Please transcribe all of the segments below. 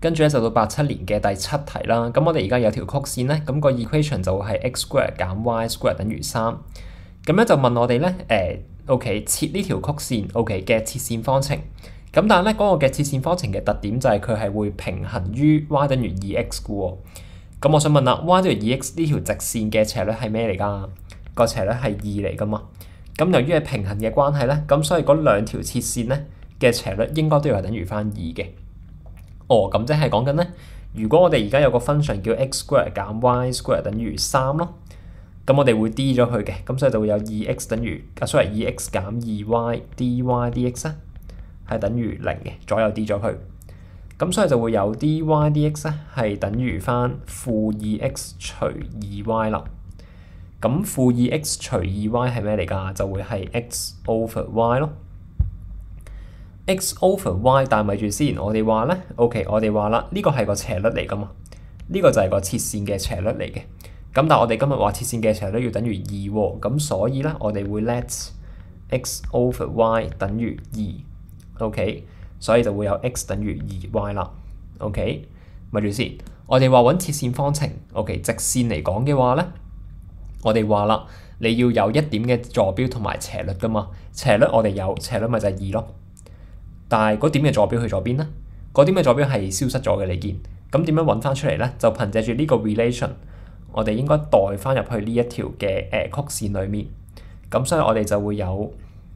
跟住咧就到87年嘅第7題啦。咁我哋而家有條曲線咧，咁個 equation 就會係 x square 減 y square 等於3。咁咧就問我哋咧OK 切呢條曲線 OK 嘅切線方程。咁但係咧嗰個嘅切線方程嘅特點就係佢係會平衡於 y 等於 2x 嘅喎。咁我想問啦 ，y 等於 2x 呢條直線嘅斜率係咩嚟㗎？個斜率係2嚟㗎嘛。咁由於係平衡嘅關係咧，咁所以嗰兩條切線咧嘅斜率應該都要係等於翻2嘅。咁即係講緊咧，如果我哋而家有個 function 叫 x square 減 y square 等於3咯，咁我哋會 d 咗佢嘅，咁所以就會有 2x 等於2x 減 2y dy dx 咧係等於0嘅，左右 d 咗佢，咁所以就會有 dy dx 咧係等於翻負 2x 除 2y 啦。咁負 2x 除 2y 係咩嚟㗎？就會係 x over y 咯。x over y， 但係咪住先，我哋話咧 ，OK， 我哋話啦，呢個係個斜率嚟㗎嘛，呢個就係個切線嘅斜率嚟嘅。咁但係我哋今日話切線嘅斜率要等於2喎，咁所以咧我哋會 let x over y 等於2 ，OK， 所以就會有 x 等於2y 啦 ，OK， 咪住先，我哋話揾切線方程 ，OK， 直線嚟講嘅話咧，我哋話啦，你要有一點嘅坐標同埋斜率㗎嘛，斜率我哋有，斜率咪就係2咯。但係嗰點嘅坐標去咗邊咧？嗰點嘅坐標係消失咗嘅，你見。咁點樣揾翻出嚟咧？就憑藉住呢個 relation， 我哋應該代翻入去呢一條嘅曲線裡面。咁所以我哋就會有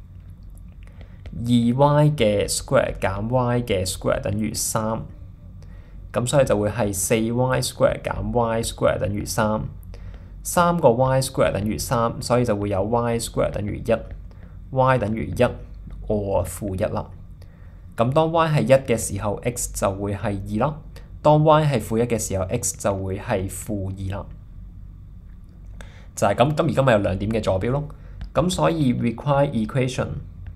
2y 嘅 square 減 y 嘅 square 等於3。咁所以就會係 4y square 減 y square 等於3。3個 y square 等於3，所以就會有 y square 等於1，y 等於1 or 負1啦。咁當 y 係1嘅時候 ，x 就會係2啦；當 y 係負1嘅時候 ，x 就會係負2啦。就係咁，而家咪有兩點嘅坐標咯。咁所以 require equation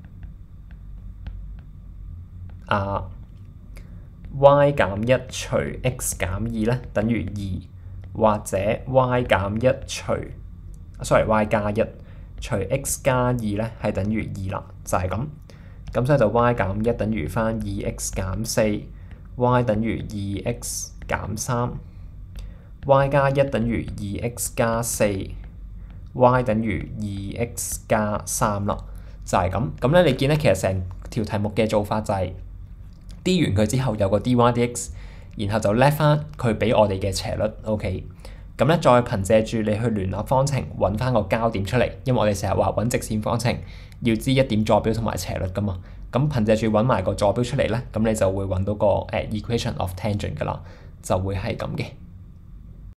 y 減1除 x 減2咧等於2，或者 y 減1除y 加1除 x 加2咧係等於2啦，就係咁。咁所以就 y 減1等於翻 2x 減4，y 等於 2x 減3，y 加1等於 2x 加4，y 等於 2x 加3啦，就係咁。咁咧你見咧其實成條題目嘅做法就係 d 完佢之後有個 dy dx， 然後就 let 翻佢俾我哋嘅斜率 ，OK。咁咧再憑藉住你去聯立方程揾翻個交點出嚟，因為我哋成日話揾直線方程要知一點坐標同埋斜率噶嘛。咁憑藉住揾埋個坐標出嚟咧，咁你就會揾到個equation of tangent 噶啦，就會係咁嘅。